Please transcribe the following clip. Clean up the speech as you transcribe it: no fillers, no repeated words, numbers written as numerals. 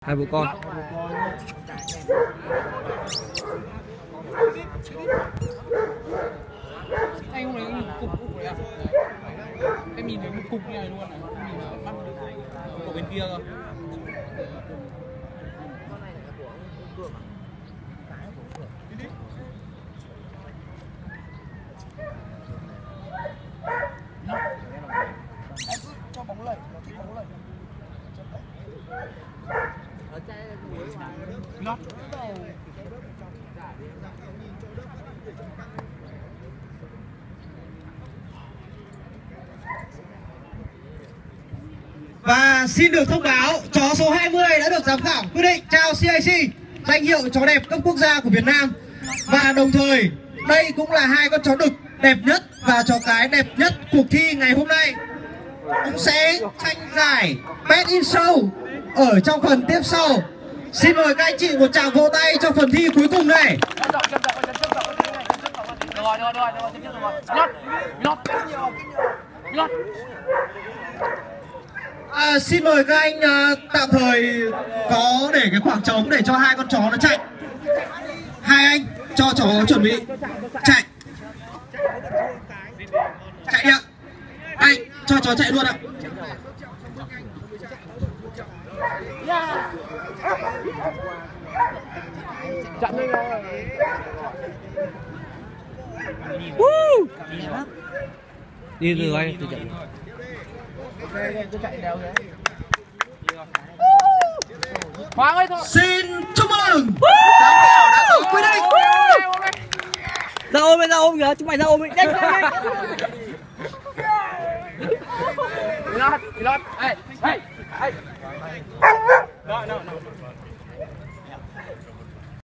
Hai bố con. Anh không lấy cục đấy à? Em nhìn thấy một cục như này luôn này, nhìn ở mắt của bên kia cơ. Cho bóng lẩy, nó thích bóng lẩy. Nó. Và xin được thông báo chó số 20 đã được giám khảo quyết định trao CIC danh hiệu chó đẹp cấp quốc gia của Việt Nam. Và đồng thời đây cũng là hai con chó đực đẹp nhất và chó cái đẹp nhất cuộc thi ngày hôm nay. Cũng sẽ tranh giải Pet in Show ở trong phần tiếp sau. Xin mời các anh chị một tràng vỗ tay cho phần thi cuối cùng này. Xin mời các anh tạm thời có để cái khoảng trống để cho hai con chó nó chạy. Hai anh cho chó chuẩn bị chạy. Chạy đi ạ. Anh cho chó chạy luôn ạ. Chặn đi rồi. Đi từ anh từ chạy. Tôi chạy đèo thế. Hoàng ơi thôi. Xin chúc mừng giám khảo đã có quyết định. Ra ôm kìa, chúng mày ra ôm đi. Nhanh. Lót. Hey. No.